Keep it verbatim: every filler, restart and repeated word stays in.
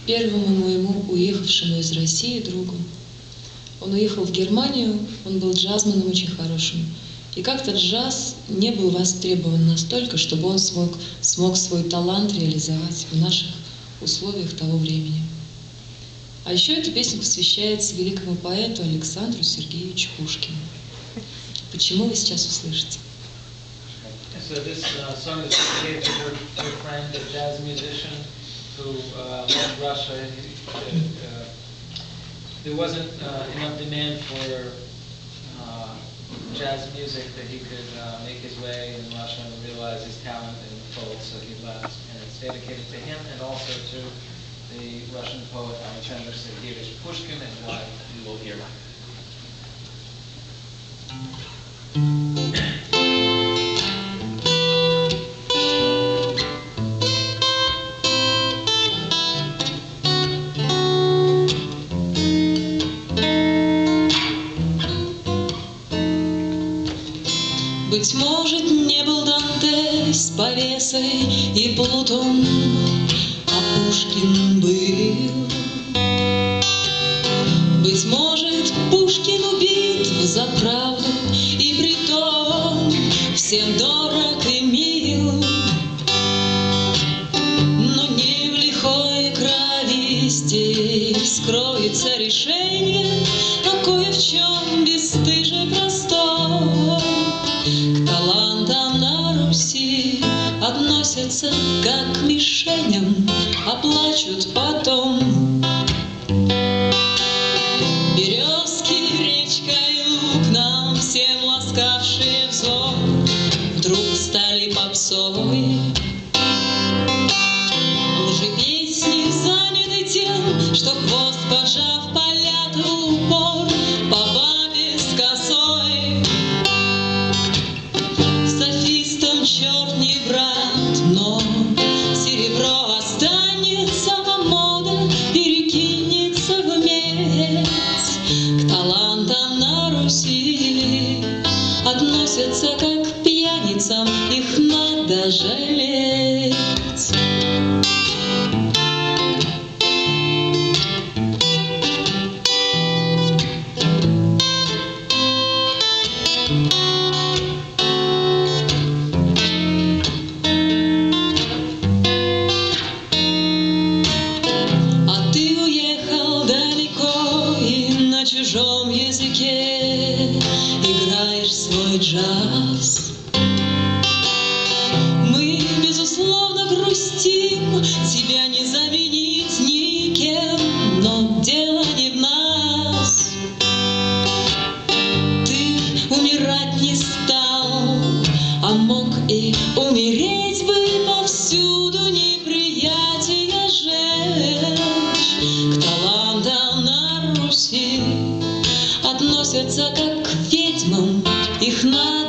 первому моему уехавшему из России другу. Он уехал в Германию, он был джазменом очень хорошим. И как-то джаз не был востребован настолько, чтобы он смог, смог свой талант реализовать в наших условиях того времени. А еще эта песня посвящается великому поэту Александру Сергеевичу Пушкину. Почему вы сейчас услышите? So this uh, song is dedicated to her, her friend, a jazz musician who uh, left Russia. Uh, uh, there wasn't uh, enough demand for uh, jazz music that he could uh, make his way in Russia and realize his talent in folk, so he left. And it's dedicated to him and also to the Russian poet Alexander Sergeyevich Pushkin, and why we will hear. Быть может, не был Данте с повесой и Плутон, а Пушкин был. Быть может, Пушкин убит за правду, и притом всем дорог и мил. Но не в лихой крови здесь скроется решение, а кое в чем бесстыже простой. К талантам на Руси относятся как к мишеням, а плачут потом. Березки, речка и луг, нам всем ласкавшие взор, вдруг стали попсой. Лжепесни заняты тем, что хвост поджав полят в упор по бабе с косой. Софистам черт не брат, но серебро останется, а мода перекинется в медь. К талантам на Руси относятся как к пьяницам, их надо жалеть. На чужом языке играешь свой джаз. Мы, безусловно, грустим, тебя не заменить никем, но дело не в нас. Ты умирать не стал, а мог и умереть бы, повсюду неприятие жечь. К талантам на Руси относятся как к ведьмам, их надо